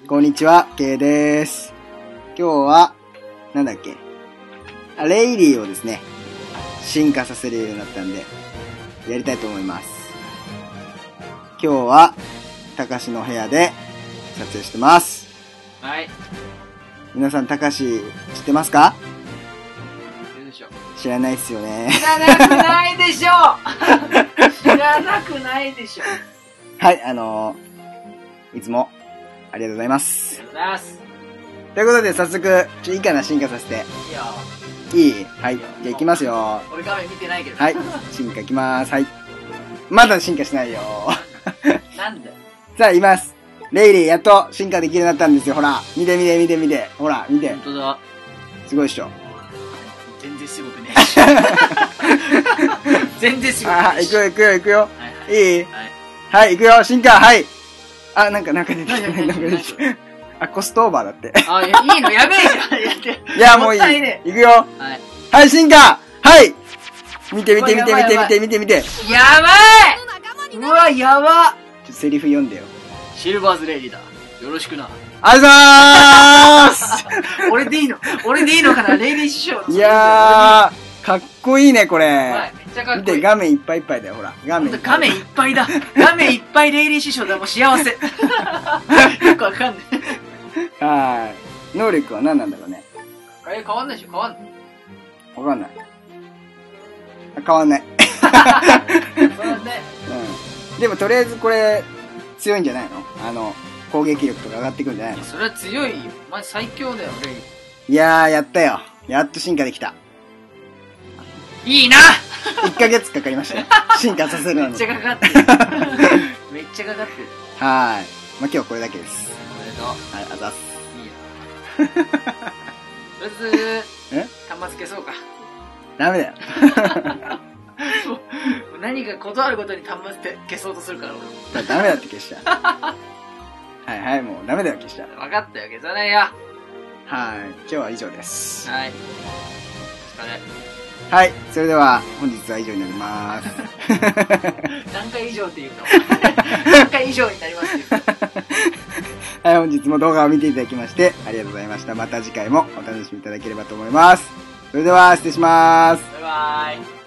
こんにちは、K です。今日は、なんだっけ。レイリーをですね、進化させるようになったんで、やりたいと思います。今日は、たかしの部屋で撮影してます。 はい。 皆さん、たかし知ってますか？知らないっすよね。 知らなくないでしょ知らなくないでしょ。 はい、いつも、ありがとうございます。 ありがとうございます。 ということで、早速、いいかな、進化させて。 いいよ。 いい？はい。じゃあ行きますよ。 俺画面見てないけど。 はい。進化いきます。はい。まだ進化しないよ。 なんだよ。 さあ、います。レイリー、やっと進化できるようになったんですよ。ほら。見て見て見て見て。ほら、見て。 ほんとだ。 すごいっしょ。 全然すごくねえし。全然すごくねえし。 行くよ行くよ行くよ。 はいいい？はい、行くよ。進化、はい。あ、なんか出てきた。なんか出てきた。あ、コストオーバーだって。 あ、いいのやべえじゃん。やって。 いや、もういい。行くよ。はい。はい、進化はい見て見て見て見て見て見て見て。 やばい！うわ、やば！ セリフ読んでよ。 シルバーズレイリーだ。よろしくな。 ありがとうございます俺でいいの？俺でいいのかな？レイリー師匠の。 いやー、かっこいいね、これ。 めっちゃかっこいい。 見て、画面いっぱいいっぱいだよ、ほら。画面いっぱいだ。画面いっぱいレイリー師匠だ。もう幸せ。よくわかんない。 はい。能力は何なんだろうね。 変わんないでしょ？変わんない。 わかんない。変わんない。 そうだね。 うん。でもとりあえずこれ、強いんじゃないの？攻撃力とか上がってくるんじゃないの？ それは強いよ。お前最強だよ、レイリー。 いやー、やったよ。やっと進化できた。 いいな 1ヶ月かかりましたよ。進化させるのに。 めっちゃかかってる。めっちゃかかってる。 はーい。まあ、今日はこれだけです。 おめでとう。 はい、あざっす。 いいよ。とりあえず、端末消そうか。 ダメだよ。 何かことあるごとに端末消そうとするから、俺。 ダメだって消しちゃう。はいはい、もうダメだよ、消しちゃう。 分かったよ、消さないよ。 はい。今日は以上です。 はい。お疲れ。 はい。それでは、本日は以上になります。 何回以上って言うの？何回以上になりますよ。 はい、本日も動画を見ていただきまして、ありがとうございました。また次回もお楽しみいただければと思います。それでは、失礼します。 バイバーイ。